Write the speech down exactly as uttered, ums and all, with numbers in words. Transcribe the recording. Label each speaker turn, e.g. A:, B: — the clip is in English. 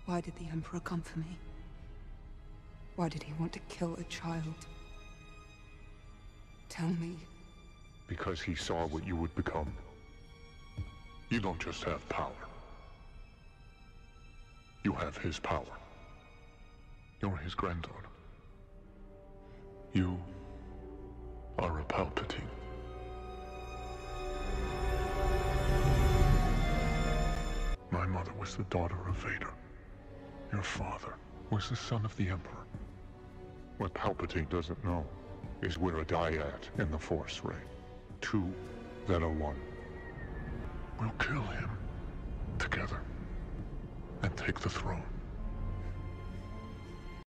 A: Why did the Emperor come for me? Why did he want to kill a child? Tell me.
B: Because he saw what you would become. You don't just have power. You have his power. You're his granddaughter. You are a Palpatine. My mother was the daughter of Vader. Your father was the son of the Emperor. What Palpatine doesn't know is we're a Dyad in the Force, Rey. Two that are one. We'll kill him together and take the throne.